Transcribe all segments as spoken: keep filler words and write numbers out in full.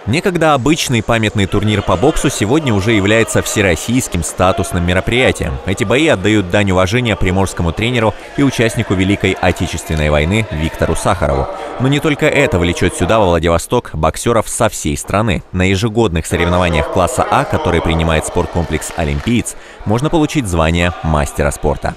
Некогда обычный памятный турнир по боксу сегодня уже является всероссийским статусным мероприятием. Эти бои отдают дань уважения приморскому тренеру и участнику Великой Отечественной войны Виктору Сахарову. Но не только это влечет сюда, во Владивосток, боксеров со всей страны. На ежегодных соревнованиях класса А, которые принимает спорткомплекс «Олимпиец», можно получить звание мастера спорта.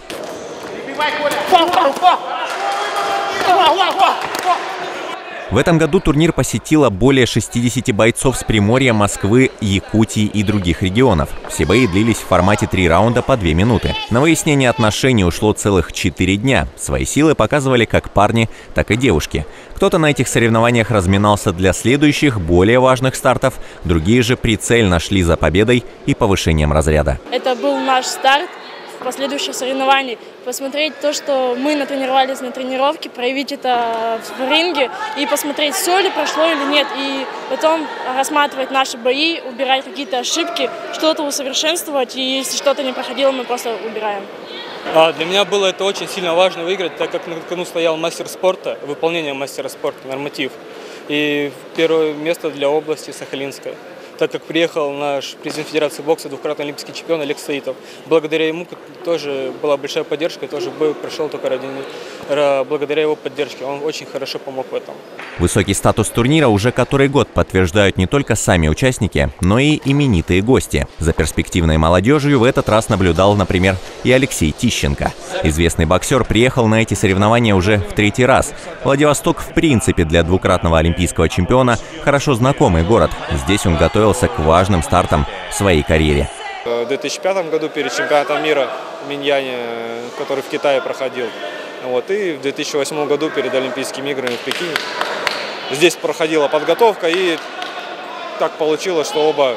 В этом году турнир посетило более шестидесяти бойцов с Приморья, Москвы, Якутии и других регионов. Все бои длились в формате три раунда по две минуты. На выяснение отношений ушло целых четыре дня. Свои силы показывали как парни, так и девушки. Кто-то на этих соревнованиях разминался для следующих, более важных стартов. Другие же прицельно шли за победой и повышением разряда. Это был наш старт последующих соревнований, посмотреть то, что мы натренировались на тренировке, проявить это в ринге и посмотреть, все ли прошло или нет, и потом рассматривать наши бои, убирать какие-то ошибки, что-то усовершенствовать, и если что-то не проходило, мы просто убираем. А для меня было это очень сильно важно выиграть, так как на кону стоял мастер спорта, выполнение мастера спорта, норматив, и первое место для области Сахалинской. Так как приехал наш президент Федерации бокса, двукратный олимпийский чемпион Олег Саитов. Благодаря ему тоже была большая поддержка, тоже бой прошел только ради, благодаря его поддержке. Он очень хорошо помог в этом. Высокий статус турнира уже который год подтверждают не только сами участники, но и именитые гости. За перспективной молодежью в этот раз наблюдал, например, и Алексей Тищенко. Известный боксер приехал на эти соревнования уже в третий раз. Владивосток, в принципе, для двукратного олимпийского чемпиона хорошо знакомый город. Здесь он готовился к важным стартам в своей карьере. В две тысячи пятом году перед чемпионатом мира в Миньяне, который в Китае проходил, вот, и в две тысячи восьмом году перед Олимпийскими играми в Пекине. Здесь проходила подготовка, и так получилось, что оба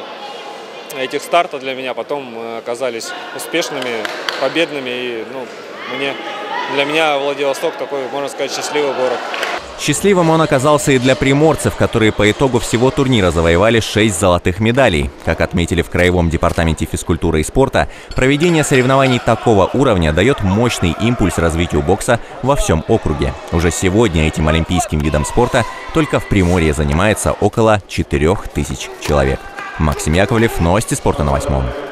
этих старта для меня потом оказались успешными, победными. И, ну, мне, для меня Владивосток такой, можно сказать, счастливый город. Счастливым он оказался и для приморцев, которые по итогу всего турнира завоевали шесть золотых медалей. Как отметили в Краевом департаменте физкультуры и спорта, проведение соревнований такого уровня дает мощный импульс развитию бокса во всем округе. Уже сегодня этим олимпийским видом спорта только в Приморье занимается около четырёх тысяч человек. Максим Яковлев, новости спорта на восьмом.